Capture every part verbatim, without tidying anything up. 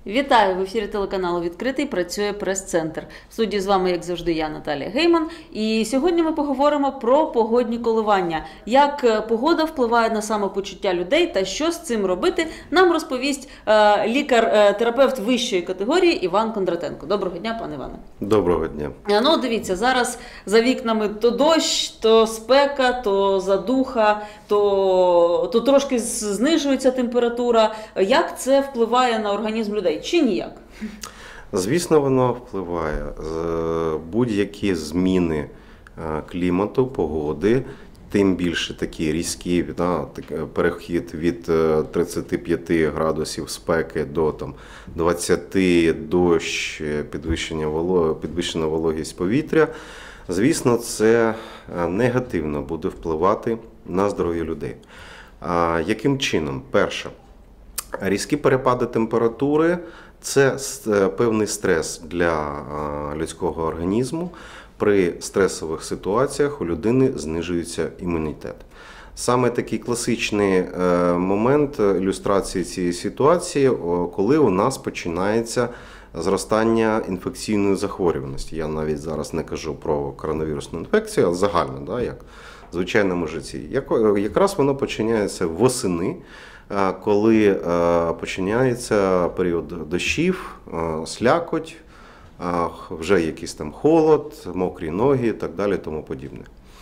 Вітаю! В ефірі телеканалу «Відкритий» працює прес-центр. В студії з вами, як завжди, я, Наталія Гейман. І сьогодні ми поговоримо про погодні коливання. Як погода впливає на самопочуття людей та що з цим робити, нам розповість е, лікар-терапевт вищої категорії Іван Кондратенко. Доброго дня, пане Іване. Доброго дня. Ну, дивіться, зараз за вікнами то дощ, то спека, то задуха, то, то трошки знижується температура. Як це впливає на організм людей? Чи ніяк? Звісно, воно впливає. Будь-які зміни клімату, погоди, тим більше такі різкі, да, перехід від тридцяти п'яти градусів спеки до там, двадцяти, дощ, підвищення воло, підвищена вологість повітря, звісно, це негативно буде впливати на здоров'я людей. А яким чином? Перше. Різкі перепади температури – це певний стрес для людського організму. При стресових ситуаціях у людини знижується імунітет. Саме такий класичний момент ілюстрації цієї ситуації, коли у нас починається зростання інфекційної захворюваності. Я навіть зараз не кажу про коронавірусну інфекцію, а загально, да, як в звичайному житті. Якраз воно починається восени, коли починається період дощів, слякоть, вже якийсь там холод, мокрі ноги і так далі, тому подібне.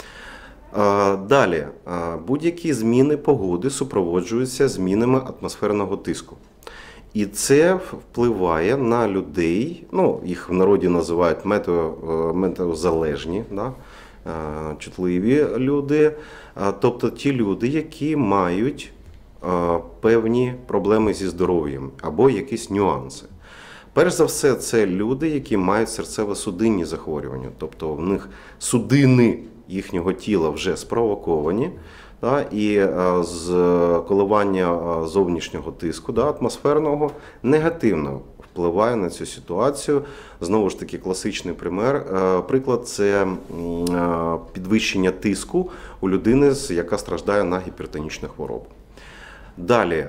Далі, будь-які зміни погоди супроводжуються змінами атмосферного тиску. І це впливає на людей, ну, їх в народі називають метео, метеозалежні, да, чутливі люди, тобто ті люди, які мають певні проблеми зі здоров'ям або якісь нюанси. Перш за все, це люди, які мають серцево-судинні захворювання, тобто в них судини їхнього тіла вже спровоковані, да, і з коливання зовнішнього тиску, да, атмосферного негативно впливає на цю ситуацію. Знову ж таки, класичний пример, приклад – це підвищення тиску у людини, яка страждає на гіпертонічну хворобу. Далі,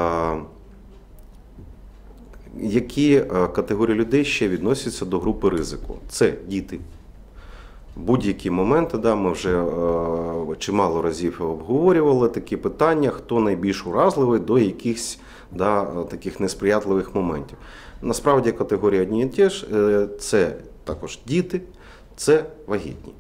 які категорії людей ще відносяться до групи ризику? Це діти. Будь-які моменти, да, ми вже чимало разів обговорювали такі питання, хто найбільш уразливий до якихось, да, таких несприятливих моментів. Насправді категорії одні і ті ж, це також діти, це вагітні.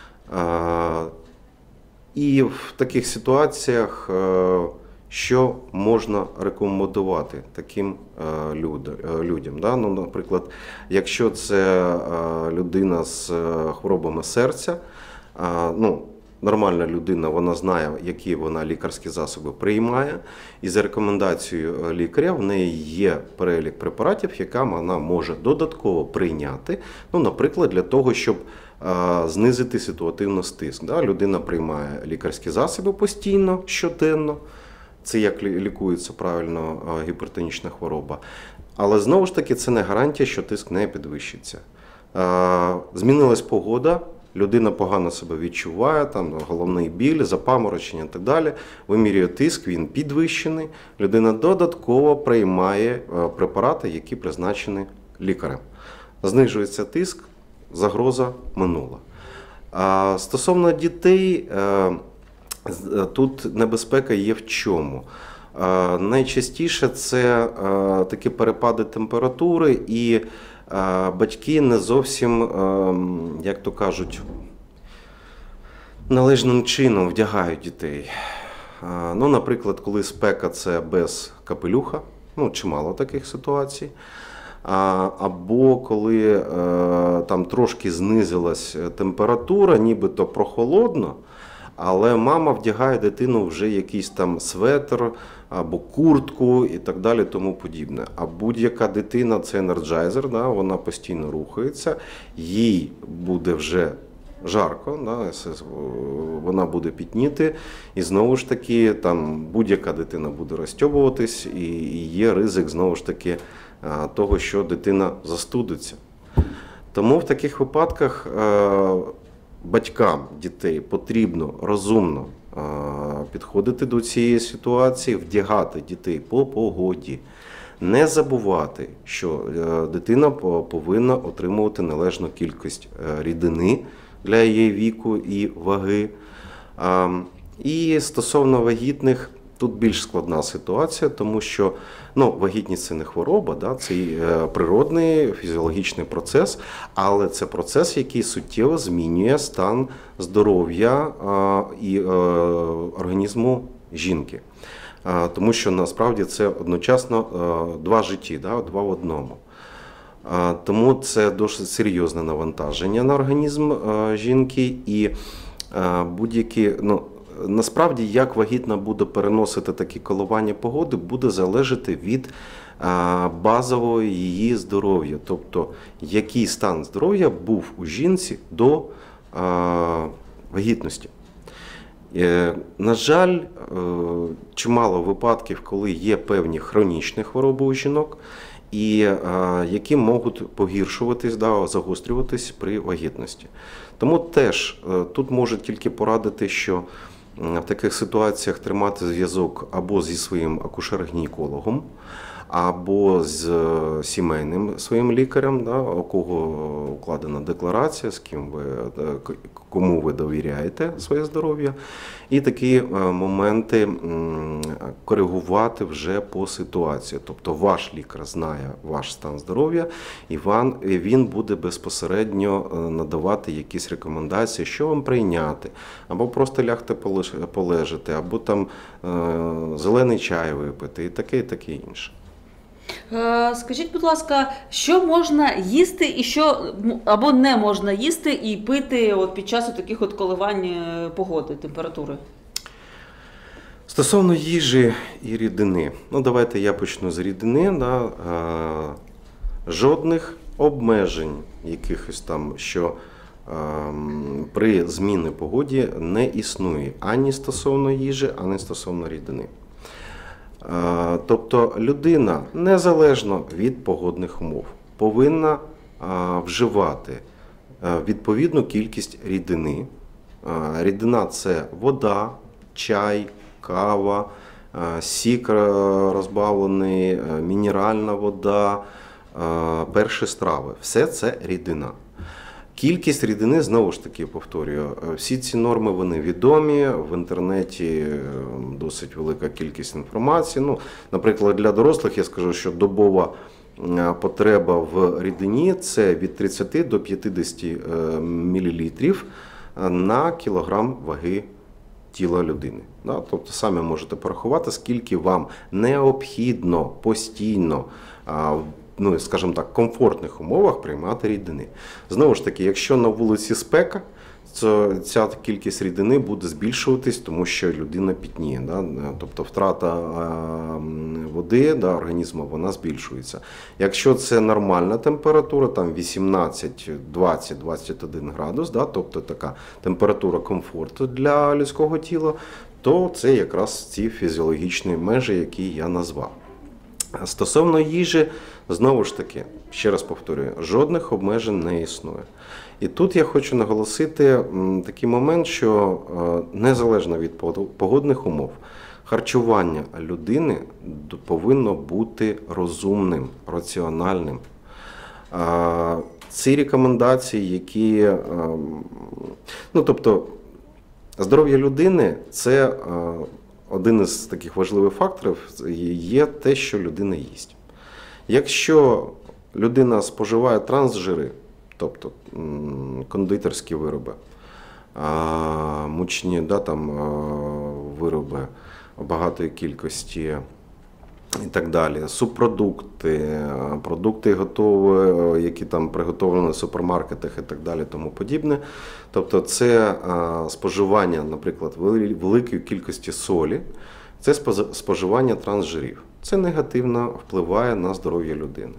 І в таких ситуаціях що можна рекомендувати таким людям? Да? Ну, наприклад, якщо це людина з хворобами серця, ну, нормальна людина, вона знає, які вона лікарські засоби приймає, і за рекомендацією лікаря в неї є перелік препаратів, яка вона може додатково прийняти, ну, наприклад, для того, щоб знизити ситуативний тиск. Да? Людина приймає лікарські засоби постійно, щоденно. Це як лікується правильно гіпертонічна хвороба. Але знову ж таки це не гарантія, що тиск не підвищиться. Змінилась погода, людина погано себе відчуває, там головний біль, запаморочення і так далі. Вимірює тиск, він підвищений. Людина додатково приймає препарати, які призначені лікарем. Знижується тиск, загроза минула. Стосовно дітей, тут небезпека є в чому? Найчастіше це такі перепади температури, і батьки не зовсім, як то кажуть, належним чином вдягають дітей. Ну, наприклад, коли спека – це без капелюха, ну, чимало таких ситуацій. Або коли там трошки знизилась температура, нібито прохолодно, але мама вдягає дитину вже якийсь там светр або куртку і так далі, тому подібне. А будь-яка дитина – це енерджайзер, да, вона постійно рухається, їй буде вже жарко, да, вона буде пітніти, і знову ж таки там будь-яка дитина буде розтьобуватись, і є ризик знову ж таки того, що дитина застудиться. Тому в таких випадках батькам дітей потрібно розумно підходити до цієї ситуації, вдягати дітей по погоді. Не забувати, що дитина повинна отримувати належну кількість рідини для її віку і ваги. І стосовно вагітних, тут більш складна ситуація, тому що ну, вагітність – це не хвороба, да, це природний фізіологічний процес, але це процес, який суттєво змінює стан здоров'я і організму жінки. Тому що насправді це одночасно два житті, да, два в одному. Тому це досить серйозне навантаження на організм жінки і будь-які, ну, насправді, як вагітна буде переносити такі коливання погоди, буде залежати від базового її здоров'я. Тобто, який стан здоров'я був у жінці до вагітності. На жаль, чимало випадків, коли є певні хронічні хвороби у жінок, і які можуть погіршуватись, да, загострюватись при вагітності. Тому теж тут можу тільки порадити, що в таких ситуаціях тримати зв'язок або зі своїм акушер-гінекологом, або з сімейним своїм лікарем, да, у кого укладена декларація, з ким ви, кому ви довіряєте своє здоров'я, і такі моменти коригувати вже по ситуації. Тобто ваш лікар знає ваш стан здоров'я, і він буде безпосередньо надавати якісь рекомендації, що вам прийняти, або просто лягти полежати, або там зелений чай випити, і таке, і таке інше. Скажіть, будь ласка, що можна їсти і що або не можна їсти і пити от під час таких от коливань погоди, температури? Стосовно їжі і рідини. Ну, давайте я почну з рідини. Да. Жодних обмежень якихось там, що при зміні погоді не існує ані стосовно їжі, ані стосовно рідини. Тобто людина, незалежно від погодних умов, повинна вживати відповідну кількість рідини. Рідина – це вода, чай, кава, сік розбавлений, мінеральна вода, перші страви. Все це рідина. Кількість рідини, знову ж таки, повторюю, всі ці норми, вони відомі, в інтернеті досить велика кількість інформації. Ну, наприклад, для дорослих я скажу, що добова потреба в рідині – це від тридцяти до п'ятдесяти мілілітрів на кілограм ваги тіла людини. Тобто самі можете порахувати, скільки вам необхідно постійно, ну, скажімо так, комфортних умовах приймати рідини. Знову ж таки, якщо на вулиці спека, то ця кількість рідини буде збільшуватись, тому що людина пітніє. Да? Тобто втрата води до організму, вона збільшується. Якщо це нормальна температура, там вісімнадцять, двадцять, двадцять один градус, да? Тобто така температура комфорту для людського тіла, то це якраз ці фізіологічні межі, які я назвав. Стосовно їжі, знову ж таки, ще раз повторюю, жодних обмежень не існує. І тут я хочу наголосити такий момент, що незалежно від погодних умов, харчування людини повинно бути розумним, раціональним. Ці рекомендації, які, ну, тобто, здоров'я людини – це один із таких важливих факторів, є те, що людина їсть. Якщо людина споживає трансжири, тобто кондитерські вироби, мучні, да, там, вироби багатої кількості і так далі, субпродукти, продукти готові, які там приготовлені в супермаркетах і так далі, тому подібне. Тобто це споживання, наприклад, великої кількості солі, це споживання трансжирів. Це негативно впливає на здоров'я людини.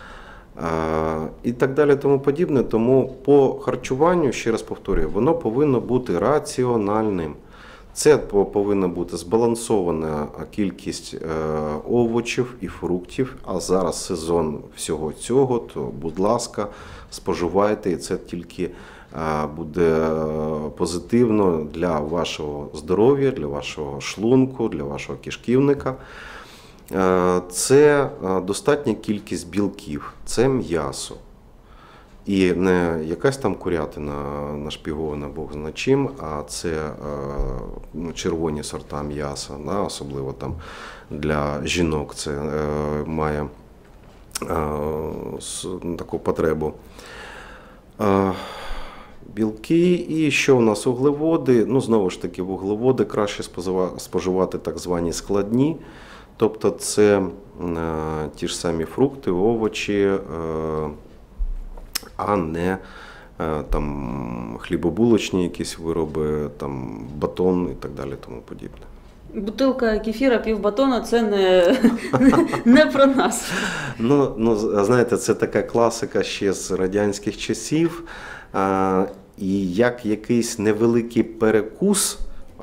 І так далі, тому подібне. Тому по харчуванню, ще раз повторюю, воно повинно бути раціональним. Це повинна бути збалансована кількість овочів і фруктів, а зараз сезон всього цього, то, будь ласка, споживайте, і це тільки буде позитивно для вашого здоров'я, для вашого шлунку, для вашого кишківника. Е, Це е, достатня кількість білків, це м'ясо. І не якась там курятина нашпігована Бог зна чим, а це е, ну, червоні сорта м'яса, да, особливо там для жінок це е, має е, с, таку потребу. Е, Білки і що у нас вуглеводи? Ну, знову ж таки, вуглеводи краще споживати так звані складні, тобто це е, ті ж самі фрукти, овочі, е, а не е, там хлібобулочні якісь вироби, там батон і так далі, тому подібне. Бутилка кефіра, півбатона – це не, не, не про нас. Ну, ну, знаєте, це така класика ще з радянських часів. А, і як якийсь невеликий перекус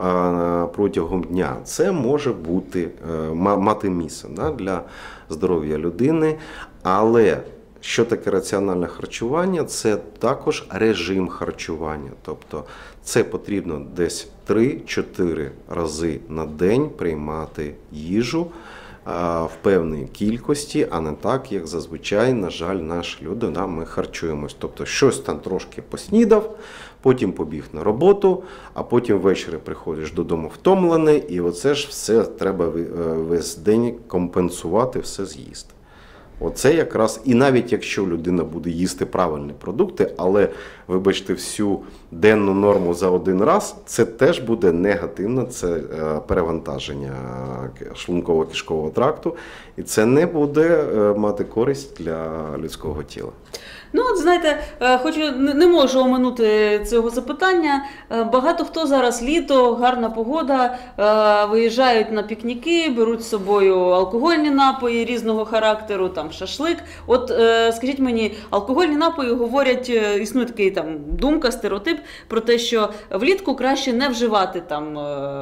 а, протягом дня, це може бути, а, мати місце, да, для здоров'я людини. Але що таке раціональне харчування? Це також режим харчування. Тобто це потрібно десь три-чотири рази на день приймати їжу в певній кількості, а не так, як зазвичай, на жаль, наші люди, да, ми харчуємось. Тобто щось там трошки поснідав, потім побіг на роботу, а потім ввечері приходиш додому втомлений, і оце ж все треба весь день компенсувати, все з'їсти. Оце якраз, і навіть якщо людина буде їсти правильні продукти, але, вибачте, всю денну норму за один раз, це теж буде негативно, це перевантаження шлунково-кишкового тракту, і це не буде мати користь для людського тіла. Ну, от знаєте, хочу, не можу оминути цього запитання. Багато хто зараз літо, гарна погода, виїжджають на пікніки, беруть з собою алкогольні напої різного характеру, там шашлик. От скажіть мені, алкогольні напої говорять, існує такий там думка, стереотип про те, що влітку краще не вживати там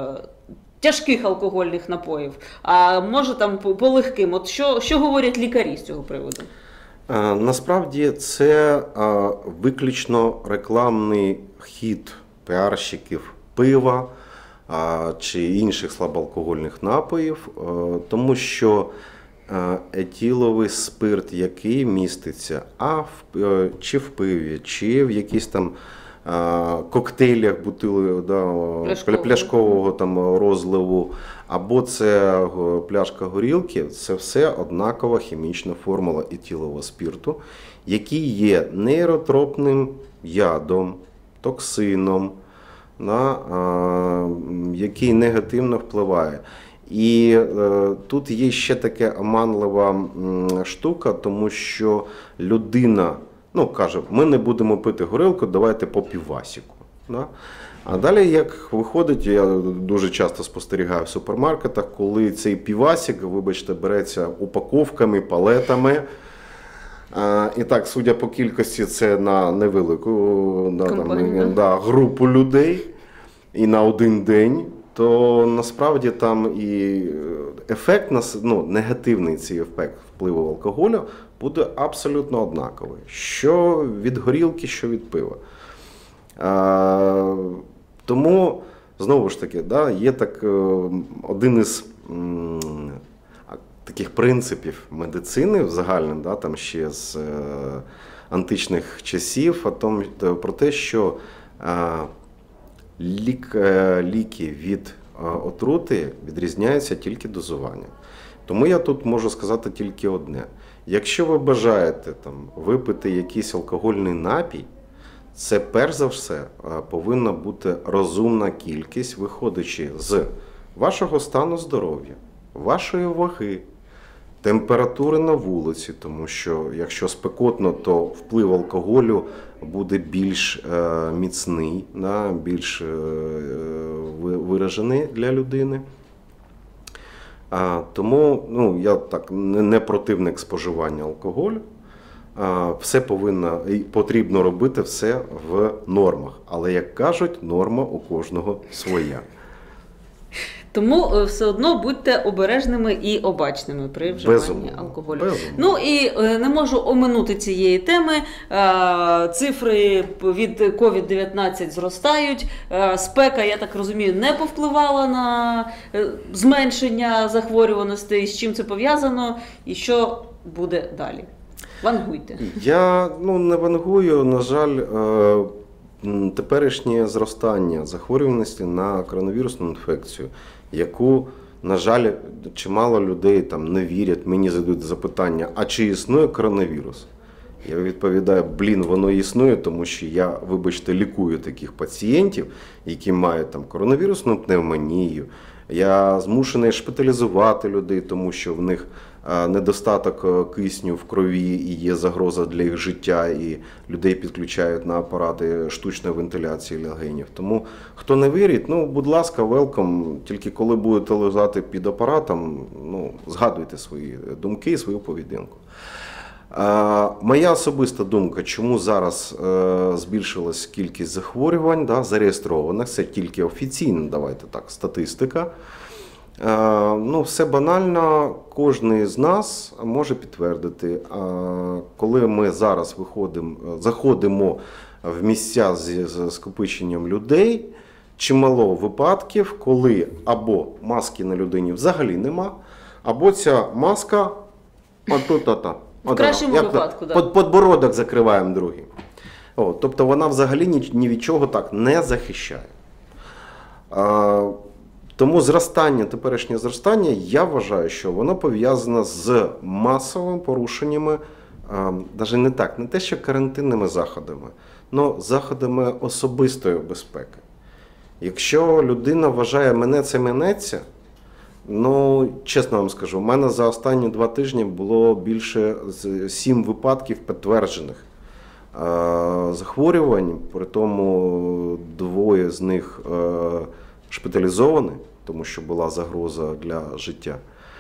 тяжких алкогольних напоїв, а може там по легким. От що, що говорять лікарі з цього приводу? Насправді це виключно рекламний хід піарщиків пива чи інших слабоалкогольних напоїв, тому що етиловий спирт, який міститься а в, чи в пиві, чи в якісь там коктейлях бутилу, да, пляшкового. пляшкового там розливу, або це пляшка горілки, це все однакова хімічна формула етилового спирту, який є нейротропним ядом, токсином, да, який негативно впливає. І е, тут є ще така оманлива м, штука, тому що людина, ну, каже, ми не будемо пити горілку, давайте по півасіку. Да? А далі, як виходить, я дуже часто спостерігаю в супермаркетах, коли цей півасік, вибачте, береться упаковками, палетами. А, і так, судя по кількості, це на невелику да, там, да, групу людей і на один день. То насправді там і ефект, ну, негативний цей ефект впливу алкоголю буде абсолютно однаковий. Що від горілки, що від пива. А, тому, знову ж таки, да, є так, один із м, таких принципів медицини в загальному, да, там ще з е, античних часів, а том, про те, що е, Лік, ліки від отрути відрізняються тільки дозуванням. Тому я тут можу сказати тільки одне. Якщо ви бажаєте там, випити якийсь алкогольний напій, це перш за все повинна бути розумна кількість, виходячи з вашого стану здоров'я, вашої ваги, температури на вулиці, тому що якщо спекотно, то вплив алкоголю буде більш е, міцний, да, більш е, виражений для людини. А, тому ну, я так не, не противник споживання алкоголю. А, все повинно, потрібно робити все в нормах. Але, як кажуть, норма у кожного своя. Тому е, все одно будьте обережними і обачними при вживанні Безумовно. алкоголю. Безумовно. Ну і е, не можу оминути цієї теми. Е, Цифри від ковід дев'ятнадцять зростають. Е, Спека, я так розумію, не повпливала на е, зменшення захворюваності. З чим це пов'язано і що буде далі? Вангуйте. Я ну, не вангую, на жаль, е, м, теперішнє зростання захворюваності на коронавірусну інфекцію, яку, на жаль, чимало людей там не вірять, мені задають запитання, а чи існує коронавірус? Я відповідаю, блін, воно існує, тому що я, вибачте, лікую таких пацієнтів, які мають там коронавірусну пневмонію. Я змушений шпиталізувати людей, тому що в них е, недостаток е, кисню в крові і є загроза для їх життя, і людей підключають на апарати штучної вентиляції легенів. Тому хто не вірить, ну, будь ласка, велком. Тільки коли будете лежати під апаратом, ну, згадуйте свої думки і свою поведінку. Е, Моя особиста думка, чому зараз е, збільшилась кількість захворювань, да, зареєстрованих, це тільки офіційна, давайте так, статистика. Е, ну, все банально, кожен з нас може підтвердити, е, коли ми зараз виходимо, заходимо в місця з, з скопиченням людей, чимало випадків, коли або маски на людині взагалі нема, або ця маска отут-та. В кращому випадку, так. Подбородок закриваємо другим. О, тобто вона взагалі ні, ні від чого так не захищає. А, тому зростання, теперішнє зростання, я вважаю, що воно пов'язане з масовими порушеннями, а, навіть не так, не те, що карантинними заходами, але заходами особистої безпеки. Якщо людина вважає, мене це минеться, ну, чесно вам скажу, в мене за останні два тижні було більше сім випадків підтверджених е, захворювань, при тому двоє з них е, шпиталізовані, тому що була загроза для життя.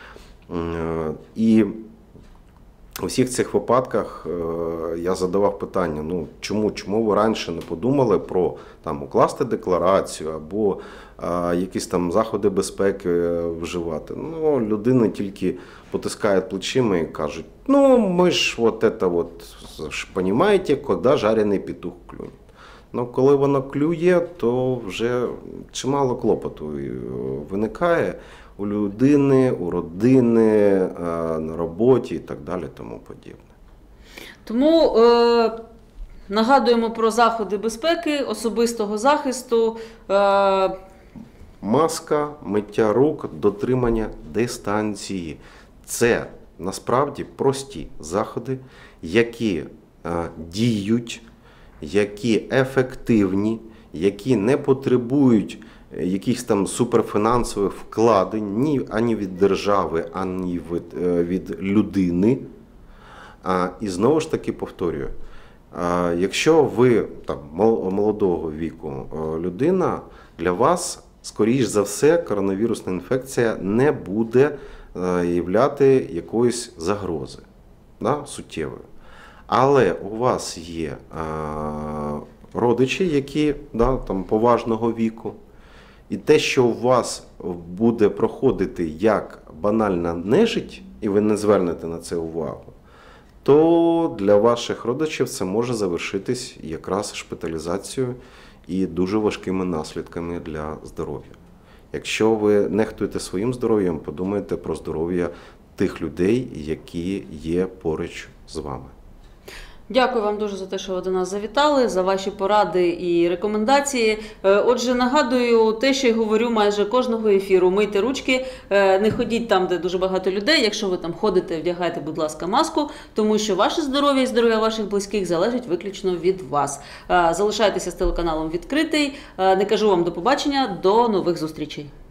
Е, і у всіх цих випадках е, я задавав питання, ну, чому, чому ви раніше не подумали про там, укласти декларацію або е, якісь там заходи безпеки вживати. Ну, людина тільки потискає плечима і кажуть, ну, ми ж вот это вот, ж розумієте, коли жарений петух клює. Ну, коли воно клює, то вже чимало клопоту виникає у людини, у родини, на роботі і так далі, тому подібне. Тому е, нагадуємо про заходи безпеки, особистого захисту. Е, Маска, миття рук, дотримання дистанції. Це насправді прості заходи, які е, діють, які ефективні, які не потребують якихось там суперфінансових вкладень ні ані від держави, ані від, від людини. А, і знову ж таки повторюю, а, якщо ви там, молодого віку людина, для вас, скоріш за все, коронавірусна інфекція не буде являти якоїсь загрози, да, суттєвої. Але у вас є а, родичі, які да, там, поважного віку, і те, що у вас буде проходити як банальна нежить, і ви не звернете на це увагу, то для ваших родичів це може завершитись якраз шпиталізацією і дуже важкими наслідками для здоров'я. Якщо ви нехтуєте своїм здоров'ям, подумайте про здоров'я тих людей, які є поруч з вами. Дякую вам дуже за те, що ви до нас завітали, за ваші поради і рекомендації. Отже, нагадую те, що я говорю майже кожного ефіру. Мийте ручки, не ходіть там, де дуже багато людей. Якщо ви там ходите, вдягайте, будь ласка, маску, тому що ваше здоров'я і здоров'я ваших близьких залежить виключно від вас. Залишайтеся з телеканалом «Відкритий». Не кажу вам до побачення, до нових зустрічей.